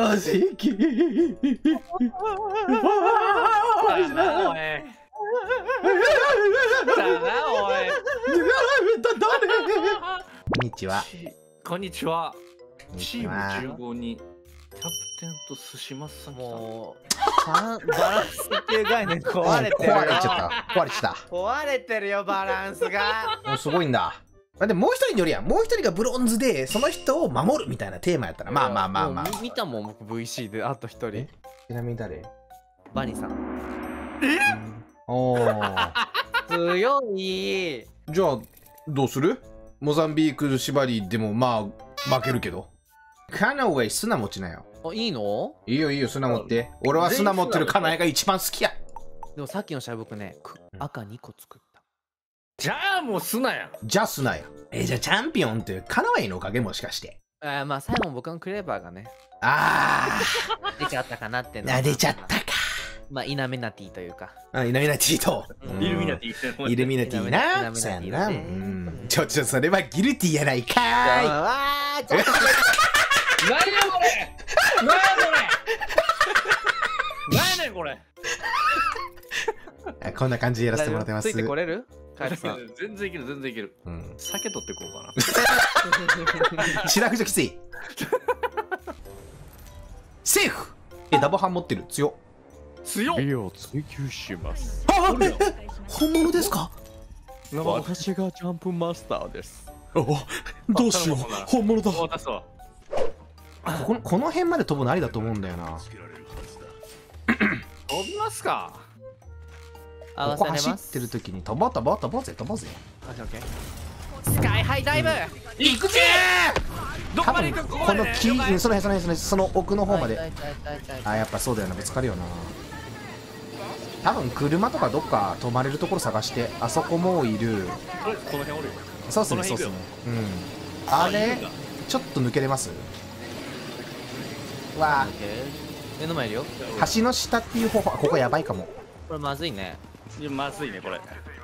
ジキ。 だなおい。だなおい。 こんにちは。 こんにちは。 こんにチームちは。 15にキャプテンと寿司マスさん。 もうバランスっていう概念壊れてるよ。 壊れちゃった。壊れちゃっ壊れてるよバランスが。 た。もうすごいんだ。でももう一人によりや、もう一人がブロンズで、その人を守るみたいなテーマやったら、まあまあまあまあ。 もう見たもん僕 VC であと一人。 ちなみに誰？ バニさん。 おー。 強い。 じゃあ、どうする？モザンビーク縛りでもまあ、負けるけど。カナウェイ砂持ちなよ。 あ、いいの？ いいよいいよ、砂持って。俺は砂持ってるカナエが一番好きや。 でもさっきの試合僕ね、赤2個作った。 じゃあもうすなや。 じゃあ砂や。じゃあチャンピオンってカナウェイのおかげもしかして。 まあ最後僕のクレーバーがね、 あ出ちゃったかなってー、出ちゃったか。 まあイナメナティというか。 イルミナティと。 うんイルミナティ。 イルミナティな。そうやんな。それはギルティやないかーい。 あー、ちょっと何やこれ。何やこれ。何やねんこれ。 こんな感じでやらせてもらってますついてこれる？カイトさん。 全然いける全然いける。 うん酒取ってこうかな。 白くじゃきつい。セーフ。ダボハン持ってる。強っ。 強っ。 美を追求します。 本物ですか？ 私がジャンプマスターです。 どうしよう。本物だ。 渡すわ。 この辺まで飛ぶのありだと思うんだよな。 飛びますか。 合わここ走っせれます。 てる時に飛ぼうぜ飛ぼうぜ。 オッケーオッケー。スカイハイダイブ。 行くぜー。多どこまで分行く？ この木、その奥の方まで。 痛い痛い痛い痛いあ、やっぱそうだよな、ぶつかるよな。多分車とかどっか止まれるところ探して、あそこもいる。 この辺おるよ。 そうっすね、そうっすね。うん。あれちょっと抜けれます？わあ、 オッケー。目の前いるよ。 橋の下っていう方法、ここやばいかも。 これまずいね。 いやまずいねこれ。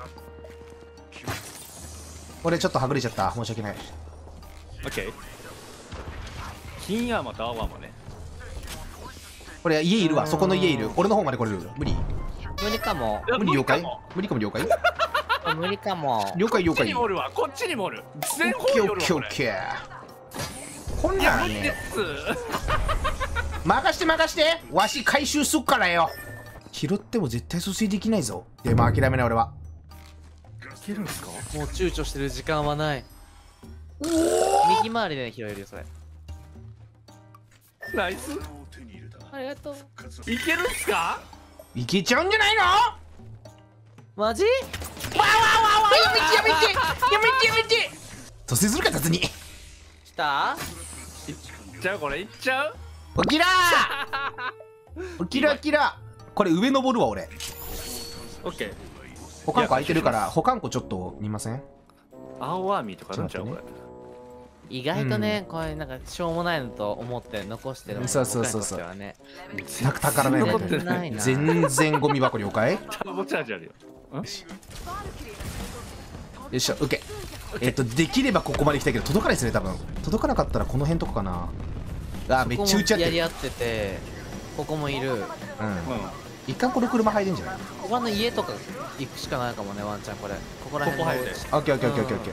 俺ちょっとはぐれちゃった。申し訳ない。 オッケー。金山と青山ね。 これ家いるわ。そこの家いる。俺の方まで来れる。無理？ 無理かも。 無理了解？ も無理かも了解？ 無理かも。 了解了解。 こっちにもおるわ。こっちにもおる。全オ方におるわッケーオッケーオこれ。 ッケー。こんいやなんね。 無理です。 任してわし回収すっからよ。拾っても絶対蘇生できないぞ。でも諦めない俺は。 いけるんすか？ もう躊躇してる時間はない。右回りで拾えるよそれ。 ナイス。 ありがとう。 いけるんすか？ いけちゃうんじゃないの？わマジ？ ーわーわーわーやめて蘇生するか雑に。 来た？ いっちゃうこれいっちゃう？ 起きらー起きろ起きろ。これ上登るわ俺。 オッケー。 保管庫空いてるから保管庫ちょっと見ません？ 青アーミーとかなんちゃうこれ。 意外とね、これなんかしょうもないのと思って残してるの。 そうそうそうそう僕らにとってはね。 なんか宝の残って山ないな。 全然ゴミ箱了解？ ターボチャージあるよ。 よいしょ、受け。できればここまで行きたいけど届かないですね多分。届かなかったらこの辺とかかな。あーめっちゃ打ち合ってる。 やり合ってて、ここもいる。 うん。一旦この車入れんじゃない？ 他の家とか行くしかないかもね、ワンちゃんこれ。ここら辺のここ入るねオッケーオッケーオッケーオッケーオッケ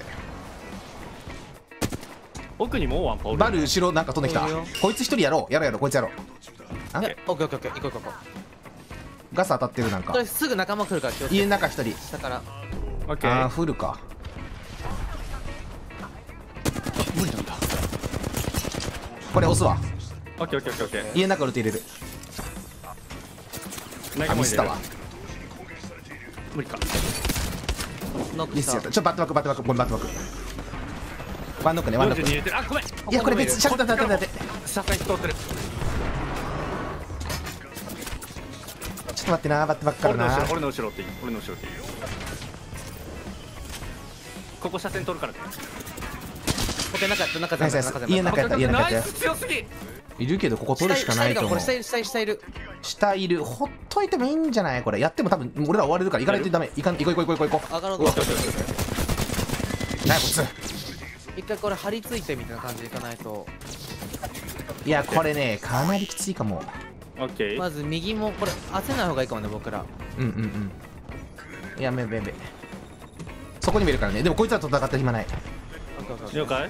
奥にもうワンパおー。 る。 バル後ろなんか飛んできたいいよ。 こいつ一人やろうこいつやろう。あオッケーオッケーオッケー、行こう行こう行こガス当たってるなんう。こかれすぐ仲間来るから気をつけて。 家の中一人。 下から。 オッケあーー。 フルか。 無理なんだ。 これ押すわ。 オッケーオッケーオッケーオッケ家の中ルート入れる。 ー。 あミスったわ。 無理か。 ノックしたミスやった。ちょバットバックごめんバットバック。ワンノックねワンノッ 42 ク。 入れてる。あごめん。 いやこれ別ちょっと待って待って。 車線通ってる。 ちょっと待ってなバットバックからな。 俺の後ろっていい。俺の後ろっていい。ここ車線通るからね。 オッケー、中ナイスナイス家の中やった家の中やっナイス強すぎ。 いるけどここ取るしかないと思う。 これ下いる下いる。 下いる。ほっといてもいいんじゃないこれ。やっても多分俺ら終われるから行かないとダメ。行こう上がろう。 なにこいつ。 一回これ張り付いてみたいな感じでいかないと。 いやこれねかなりきついかも。 オッケー。 まず右もこれ焦らない方がいいかもね僕ら。 うんうんうん。やべやべやべ。そこにもいるからね。でもこいつらと戦った暇ない。 了解。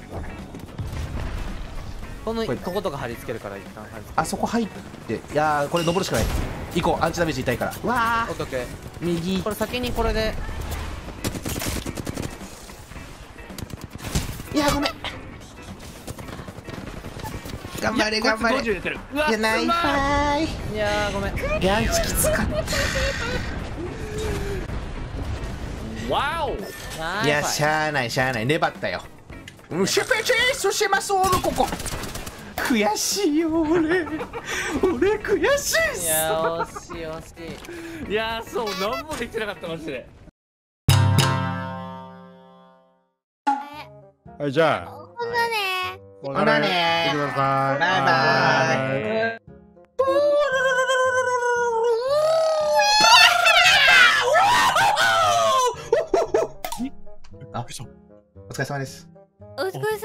こことか貼り付けるから一旦貼り付あそこ入って、いやーこれ登るしかない。行こう、アンチダメージ痛いから。うわけ。オッケーオッケー右。 ー。これ先にこれで。 いやごめん。頑張れ頑張れ。 50出てる。うわいやナイファイ。 いやーごめん。 いやアンチきつかった。 わお。 いやしゃあないしゃあない、粘ったよ。シュペチェスします俺ここ。悔しいよ俺悔しいっす。 いやー惜しい惜しい。 いやーそう何もできてなかったマジで。 はい、じゃあ。 ほんとね。 ほなね行ってください。 バイバイ。あ、お疲れ様です。 お疲れ様です。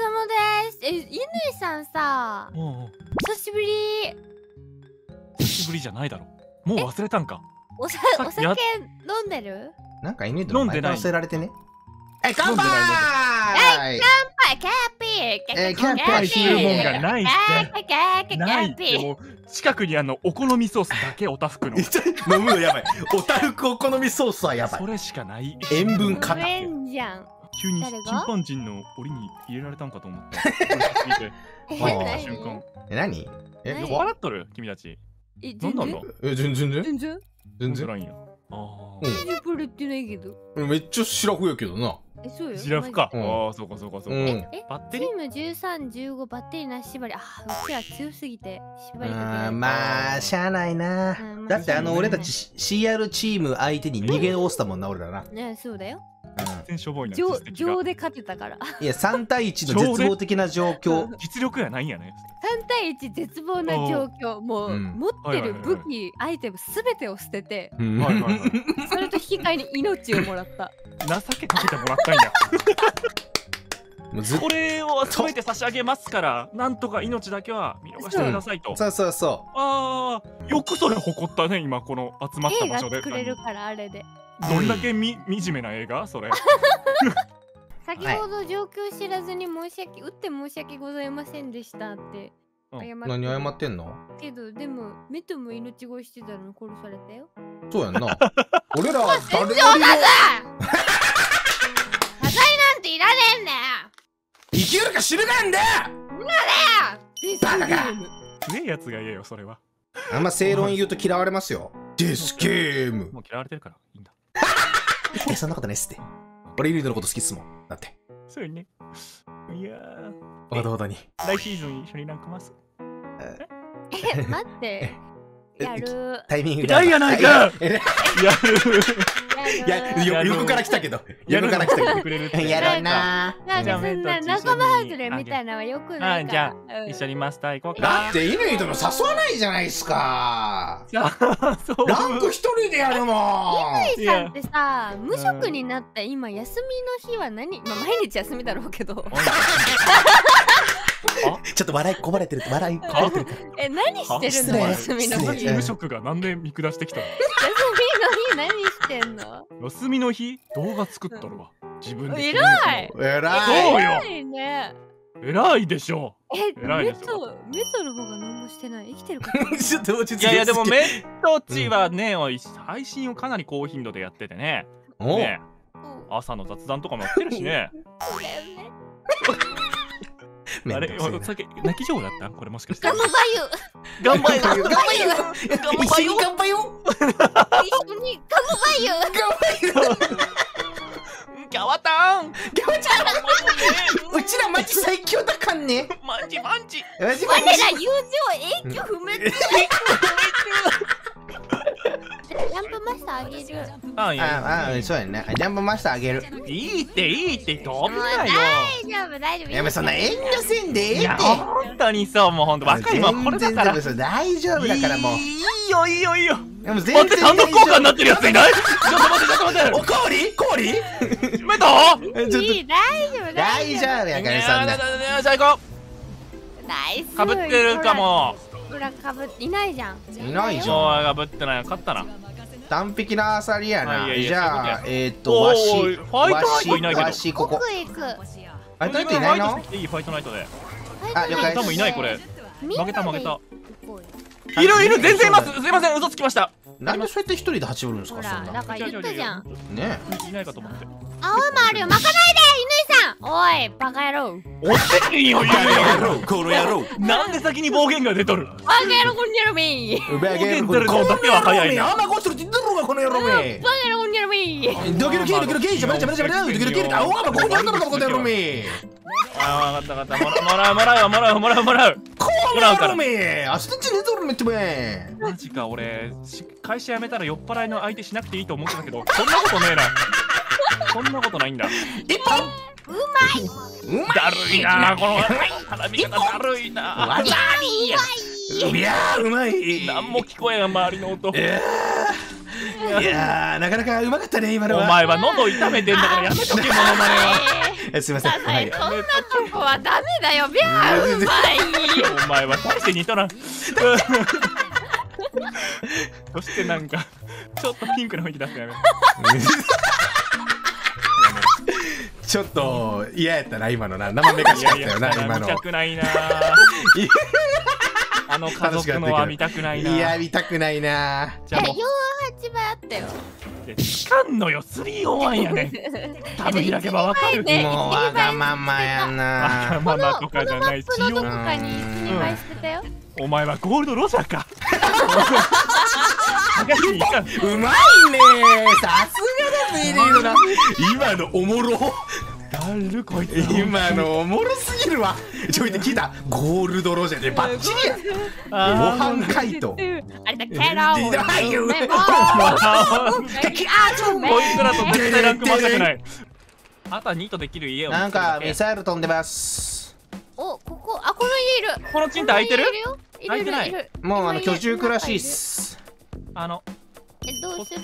乾さんさ、久しぶり。 久しぶりじゃないだろ。もう忘れたんか。 お酒飲んでる？ なんか犬と前から忘れられてね。はい、乾杯。 はいキャッピーキャッピーするもんがないって。 キャッピーないってもう近くにお好みソースだけおたふくの。 飲むのやばい。おたふくお好みソースはやばい。 それしかない。 塩分過多。 ごめんじゃん。 急にチンパンジンの檻に入れられたんかと思った。見て何？ 瞬間。 何？ 何笑っとる君たち。なんなんだ。 全然全然らんや。あ全然プレってないけど。 めっちゃシラフやけどな。 そうよ。 シラフか。 うんああそうかそうかそうか。バッテチリーーム13、15バッテリーなし縛り。あ、うちら強すぎて縛りかけられた。 まあしゃあないな。だって俺たち CR チーム相手に逃げ押したもんな俺らな。 ね、そうだよ。 全然しょぼいな。 上で勝てたから。 いや3対1の絶望的な状況。 実力やないんやね。 3対1絶望な状況。もう持ってる武器アイテムすべてを捨てて、それと引き換えに命をもらった。 情けかけてもらったんや。 もうずっとこれを集めて差し上げますからなんとか命だけは見逃してくださいと。 そうそうそああよくそれ誇ったね今この集まった映画場所で。 作れるからあれで。 どんだけ惨めな映画それ。 先ほど状況知らずに打って申し訳ございませんでしたって謝う。 って。 何謝ってんの？ けどでも目とも命乞いしてたの殺されたよ。 そうやんな。俺らは誰よりも謝罪なんていらねえんだよ。 生きるか死ぬかんだよ。 バカが。 強いやつが言えよそれは。 あんま正論言うと嫌われますよ。デスゲーム。 もう嫌われてるからいいんだ。 そんなことないっすって。俺リードのこと好きっすもん。だって。 そうよね。いやほどほどに。 来シーズン一緒にランクます。 待って。やる。 タイミング嫌いやないか。やる。 いや横から来たけど。横から来たけど。やろうな。 なんかそんな仲間外れみたいなのはよくないから。 じゃあ一緒にマスター行こうか。 だって乾とも誘わないじゃないですか。ランク一人でやるもん。 乾さんってさ、無職になった今休みの日は何？まあ毎日休みだろうけど。 ちょっと笑いこぼれてる。笑いこぼれてる。 何してるの？休みの日。 無職がなんで見下してきたの？ 休みの日何してんの？ 休みの日動画作っとるわ。自分で。 偉い。 偉い。 そうよ。 偉いね。 偉いでしょ。偉いメでしょ。 トの方が何もしてない。生きてるか。 ちょっと落ち着いて。 いやでもメットチはね、配信をかなり高頻度でやっててね。ね、朝の雑談とかもやってるしね。 そうだよね。 あれ、お酒泣き上だったこれもしかして。 頑張ゆ。 頑張よ。一緒に頑張よ。 一緒に頑張ゆ。 ギャワタン。 うちらマジ最強だかんね。 マジマジ。 我ら友情永久不滅。ジャンプマスターあげる。 ああ、そうやね。ジャンプマスターあげる。 いいって飛ぶなよ。 大丈夫。 やめそんな遠慮せんでええって。 本当にそうもう本当若いもんこれだから。 大丈夫だからもう。 いいよ。 でも全待って単独交換になってるやついない？ちょっと待って。 おかわり？ メト？ いい大丈夫大丈夫やからそんな。 じゃあ行こナイス。 かぶってるかも。 ほらかぶいないじゃん。 いないじゃん。 おいかぶってない。勝ったな。 完璧なアサリやな。 いやじゃあおーいファイトナイトいないけどわしここ。 奥行く。 ファイトナイトいないの？ いいファイトナイトで。 あ、了解。 多分いないこれ。負けた負けた。 あいる全然います。すいません嘘つきました。 なんでそうやって一人で8おるんですか？ ほそんな。 らだから言ったじゃん。 ね。 いないかと思って。 青もあるよ。巻かないで乾さん。おいバカ野郎。 おっていいよ言うよ。 この野郎。 なんで先に暴言が出とる。 バカ野郎こんにゃろめ。 バカ野郎このだけは早いな。 あんまこっちの言ってるのがこの野郎め。 バカ野郎こんにゃろめ。 ドキドキドキドキしゃべれしゃべれしゃべれドキドキあおあここにあんだろこの野郎め。 あ分かったもらうもらうもらうもらうもらう。 この野郎め。あそっちにとるめってめ。 マジか俺会社辞めたら酔っ払いの相手しなくていいと思ってたけどそんなことねえな。そんなことないんだ。 一本。 うまい。 だるいなこの絡み方だるいな。 わざりや。いやーうまい。 なんも聞こえん周りの音。 いやーなかなかうまかったね今のは。 お前は喉痛めてんだからやめとけモノマネは。 すみません。はい。 そんなとこはダメだよ。ビャーうまい。 お前は大して似とらん。そしてなんかちょっとピンクの雰囲気出すのやめ。 ちょっと嫌やったな今のな。生めかしかったよな今の。 見たくないな。あの家族のは見たくないな。 いや見たくないな。 じゃあ48倍あったよ。 つかんのよ301やね。タブ開けばわかる。 もうわがままやな。 わがままとかじゃないし。 このどこかに12倍してたよ。 お前はゴールドロジャーか。 うまいね。さすがだぜリードな。今のおもろ。 だるこいつ。 今のおもろすぎるわ。ちょいと聞いた。ゴールドロジャーでバッチリや。模範解答。 あれだケロー。 はいよ。 こいつらと絶対ランクましたくない。あとはニートできる家を。 なんかミサイル飛んでます。 おこここの家いる。 このチンタ空いてる？ いるいる。 もう居住区らしいっす。 どうする？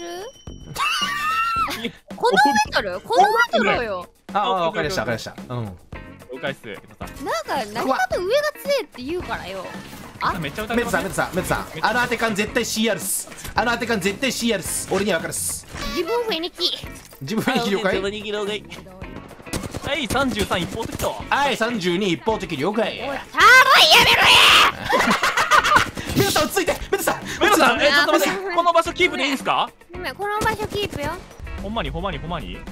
このメトル？このメトルよ。 あ、わかりましたわかりました。うん。 了解っす。 なんか何かと上が強えって言うからよ。 あ、めっちゃ歌ってメトさんメトさんメトさん。あの当て感絶対 CR っす。あの当て感絶対 CR っす。俺にはわかるっす。 自分フェニキ。 自分フェニキ了解。 はい33一方的と。 はい32一方的了解。 おい、チャーライやめろや。 メトさん落ち着いて。メトさん。 メトさんちょっと待って。この場所キープでいいんすか？ ごめん、この場所キープよ。 ほんまにほまに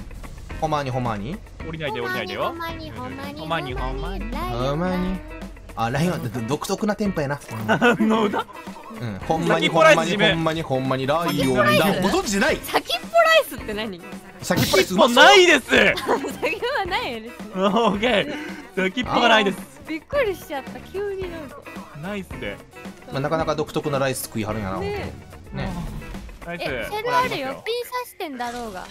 降りないで降りないでよ。 ほんまにあ、ラインは独特なテンポやな。 の歌？ うん、ほんまにライオンだ。ご存知でない？ 先っぽライスって何？ 先っぽライスもうないです。 先はないですね。 オッケー。先っぽがないです。 びっくりしちゃった。急になんか。 ナイスで。 まあなかなか独特なライス食いはるんやな。ね。 ナイス。 セルあるよ。ピン刺してんだろうが。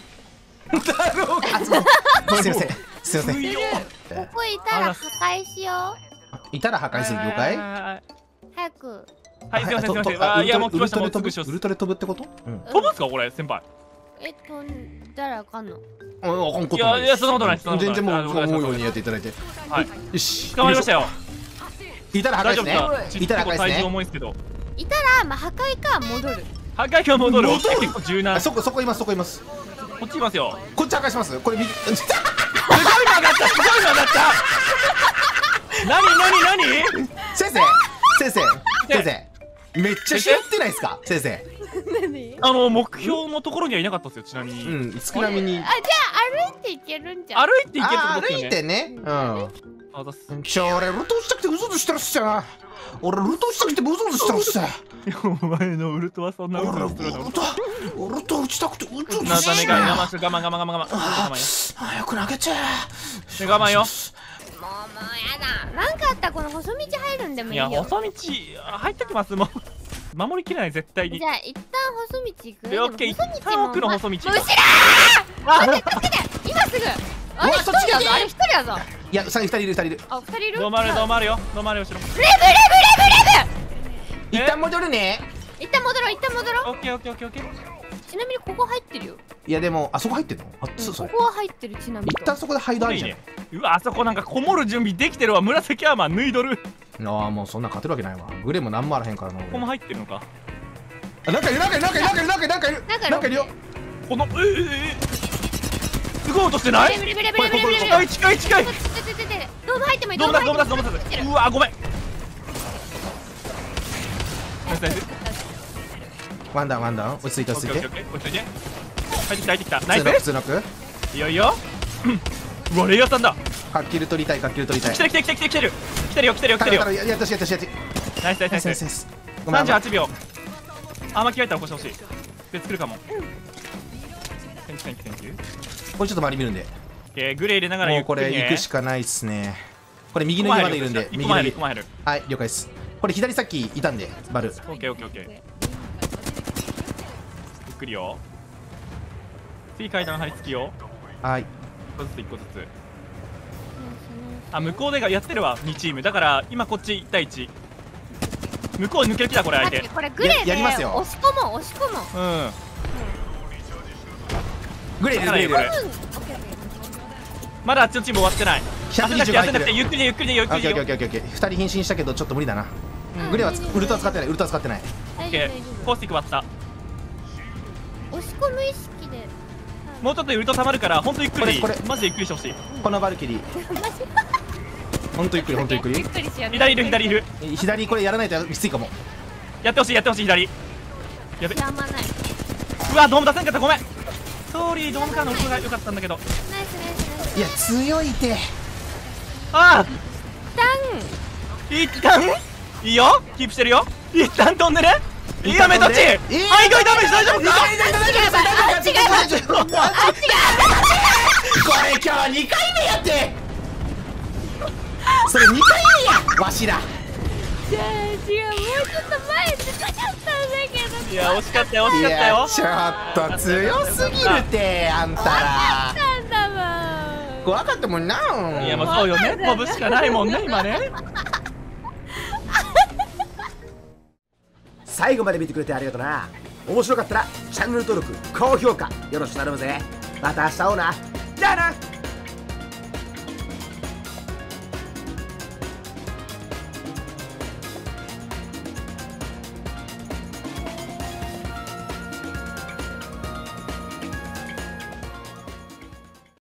すいません。すいません。 ここいたら破壊しよう。いたら破壊する了解？ 早く。 はい、すいませんすいません。いやもう来ましたもうすぐしよう。 ウルトラ飛ぶってこと？ 飛ぶんすかこれ先輩？ 飛んだらあかんの？ いやいやそんなことないです。 全然もう思うようにやっていただいて。 はい。 よし。 捕まりましたよ。 いたら破壊ですね。いたら破壊ですね。 体重重いですけど。 いたらまあ破壊か戻る。 破壊か戻る。結構柔軟。 そこいますそこいます。 こっちいますよ。 こっち破壊します。これ右。すごい曲がったすごい曲がった。何？ 先生めっちゃ知ってないですか先生？ 目標のところにはいなかったですよちなみに。 うん少なめに。 じゃあ歩いていけるんじゃん。 歩いていけるってことですよね。 歩いてね。うん。俺ルトしたくてうぞうぞしてるっすよ。俺ルトしたくてうぞうぞしてるっすよ。 お前のウルトはそんなうぞうぞするの？ ウルト打ちたくてうぞうぞしてる。 我慢。 早く投げて。 我慢よ。 もうやだ。なんかあったらこの細道入るんでもいいよ。 いや細道入ってきますもう。守りきれない絶対に。 じゃあ一旦細道行く。 オッケー。一旦奥の細道。 後ろー。助けて今すぐ。あれ一人やぞ。あれ一人やぞ。 いや2人いる。 あ2人いる。 どまる後ろ。 レブ。 一旦戻るね。 一旦戻ろう。 オッケー。 ちなみにここ入ってるよ。 いやでもあそこ入ってんの？ ここは入ってるちなみに。 一旦そこで入るあるじゃん。 うわあそこなんかこもる準備できてるわ。紫アーマー脱いどる。 ああ、もうそんな勝てるわけないわ。グレも何もあらへんからな。 ここも入ってるのか。 あ、なんかいる、なんかいる、なんかいる、なんかいる、なんかいる、なんかいる、なんかいるよ。 このすごい音してない？ ブレブレブレブレブレブレ。 近い近い近い。 ドーム入ってもいい。 ドームだドームだドームだ。うわごめん。 ワンダウンワンダウン。落ち着いて落ち着いて。 落ち着いて。入ってきた入ってきた。ナイス。 普通の普通のく。 いいよいいよ。うわレイヤーさんだ。 カッキル取りたい、カッキル取りたい。 来てる来てる来てる来てる来てるよ来てるよ来てるよ。 やったしやったしやった。 ナイスナイスナイスナイス。38秒。あ、間違えたら起こしてほしい。で作るかも。センキセンキセンキ。 これちょっと周り見るんで。 グレー入れながらもうこれ行くしかないっすね。これ右の家までいるんで、右の家。はい、了解です。これ左さっきいたんで、バル。 オッケーオッケーオッケー。ゆっくりよ。次階段張り付きよ。 はい。 一個ずつ一個ずつ。あ、向こうでがやってるわ、2チーム。だから今こっち1対1。向こう抜ける気だこれ相手。 これグレーでやりますよ。 押し込もう押し込もう。 うん。 グレー入れるグレー入れる。 まだあっちのチーム終わってない。焦んなくて焦んなくてゆっくりでゆっくりでゆっくりで。 オッケーオッケーオッケー。2人変身したけどちょっと無理だな。グレーはウルトラ使ってない、ウルトラ使ってない。 オッケー。コースティック割った。 押し込む意識で。 もうちょっとウルト溜まるから本当ゆっくり。マジでゆっくりしてほしい。 このバルキリー。本当ゆっくり本当ゆっくり。 左いる左いる。 左これやらないときついかも。 やってほしいやってほしい左。やべ。 やまない。 うわドーム出せんかったごめん。ソーリードームからの音が良かったんだけど。 ナイスナイスナイス。 いや強いて。 ああ。一旦いいよキープしてるよ。一旦飛んでね。いいよメトチ。はいゴイダメージ大丈夫か。 違うこれ今日2回目やって。それ2回目やわしら。 違うもうちょっと前出たかったんだけど。 いや惜しかったよ惜しかったよ。 ちょっと強すぎるてあんたら。 なんだもん。 怖かったもんな。 いやもうそうよね飛ぶしかないもんね今ね。 最後まで見てくれてありがとな。面白かったらチャンネル登録高評価よろしく頼むぜ。また明日会おうな。じゃあな。